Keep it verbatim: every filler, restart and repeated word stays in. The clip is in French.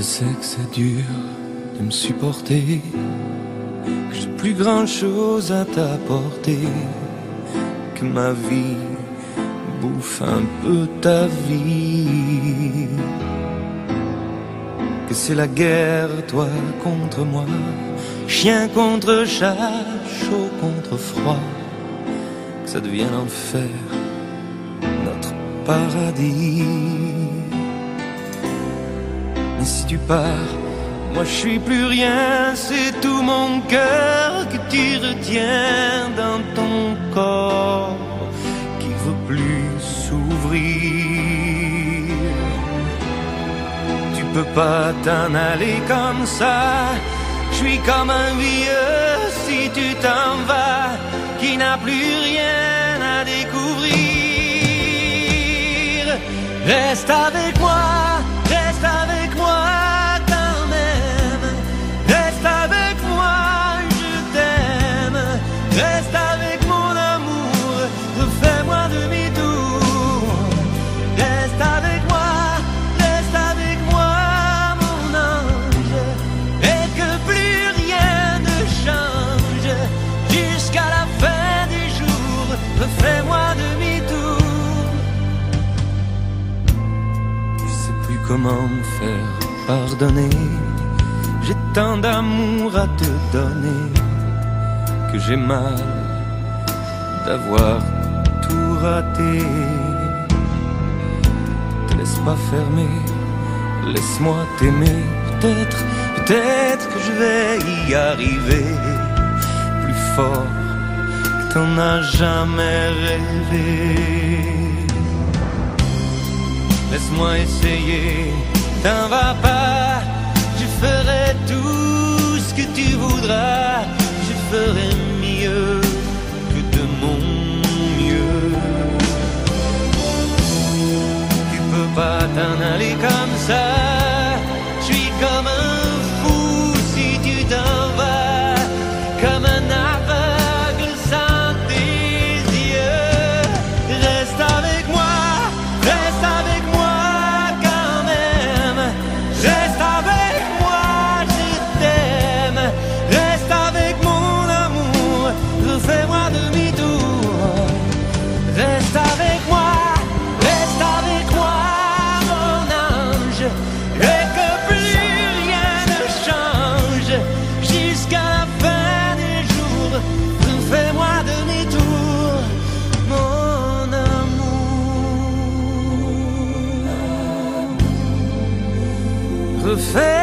sais que c'est dur de me supporter, que j'ai plus grand chose à t'apporter, que ma vie bouffe un peu ta vie, que c'est la guerre, toi contre moi, chien contre chat, chaud contre froid, que ça devient l'enfer, notre paradis. Mais si tu pars, moi je suis plus rien, c'est tout mon cœur que tu retiens dans ton corps qui veut plus s'ouvrir. Tu peux pas t'en aller comme ça, je suis comme un vieux si tu t'en vas, qui n'a plus rien à découvrir. Reste avec moi, reste avec moi quand même, reste avec moi, je t'aime, reste avec mon amour, refais-moi demi-tour. Reste avec moi, reste avec moi mon ange, et que plus rien ne change, jusqu'à la fin des jours, refais-moi demi-tour. Comment me faire pardonner? J'ai tant d'amour à te donner que j'ai mal d'avoir tout raté. Te laisse pas fermer, laisse-moi t'aimer. Peut-être, peut-être que je vais y arriver plus fort que t'en as jamais rêvé. Laisse-moi essayer, t'en vas pas, je ferai tout ce que tu voudras, je ferai mieux que de mon mieux. Tu peux pas t'en aller comme ça, je suis comme un fou si tu t'en vas, comme un aveugle sans tes yeux. Reste avec moi, reste avec moi. Reste avec moi, je t'aime. Reste avec mon amour, refais-moi demi-tour. Reste avec moi, reste avec moi mon ange, et que plus rien ne change, jusqu'à la fin des jours, refais-moi demi-tour, mon amour. Refais